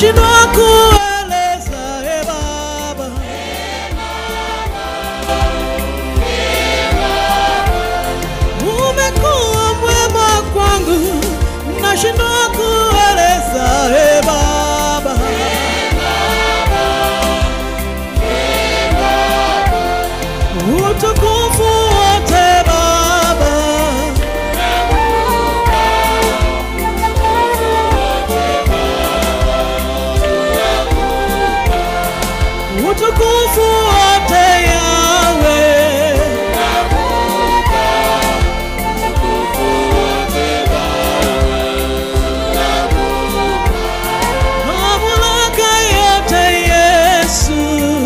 nashindwa kueleza. Baba, umekuwa mwema kwangu, nashindwa kueleza. Baba, utukufu wote Baba, utukufu wote Yahweh, mamlaka yote Yesu,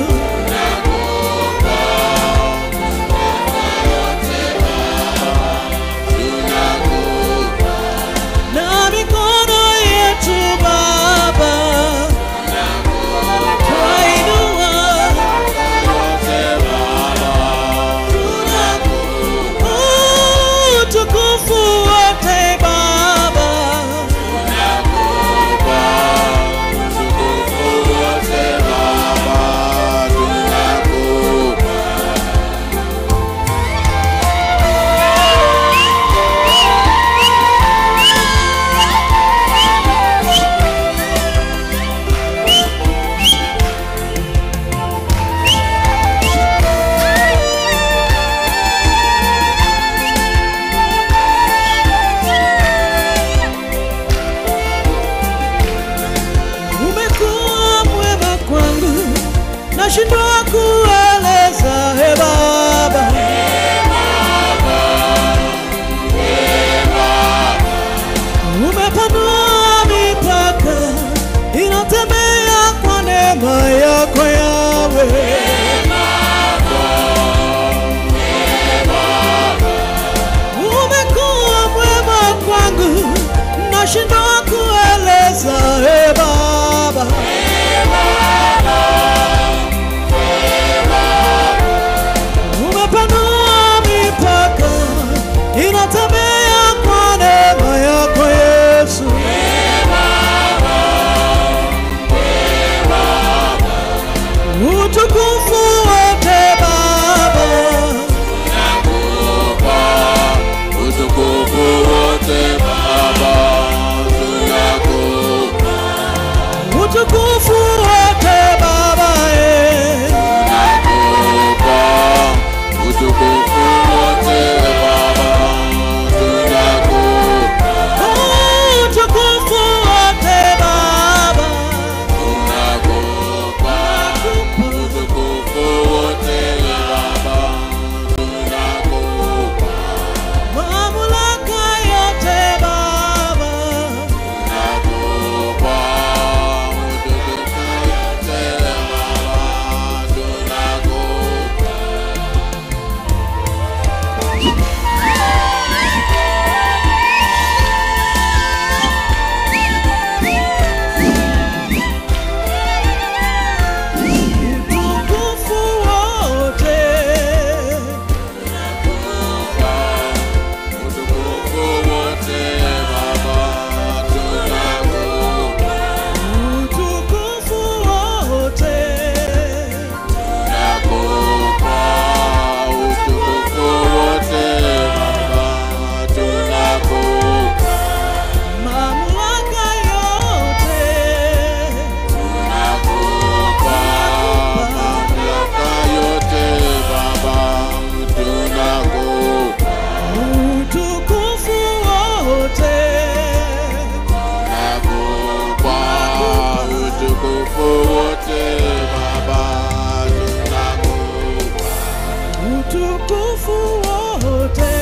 na mikono yetu Baba, twainua, utukufu wote Baba, umekuwa mwema kwangu, nashindwa kueleza. Baba, umepanua mipaka, inatembea kwa neema yako Yahweh. Umekuwa mwema kwangu, nashindwa kueleza. Baba, umepanua mipaka, inatembea kwa neema yako Yesu. Utukufu wote Baba, utukufu wote Baba, tunakupa. utukufu wote Baba, Tunakupa. Utukufu wote Baba, tunakupa. utukufu wote Baba, Tunakupa. Utukufu wote Baba, tunakupa. mamlaka yote Baba, Tunakupa. Utukufu wote Baba, tunakupa. utukufu wote, Utukufu wote Baba, tunakupa. utukufu wote, Tunakupa. Utukufu wote Baba, tunakupa. mamlaka yote, Tunakupa. Mamlaka yote Baba, tunakupa. utukufu wote, Tunakupa. Utukufu wote Baba, tunakupa. utukufu wote.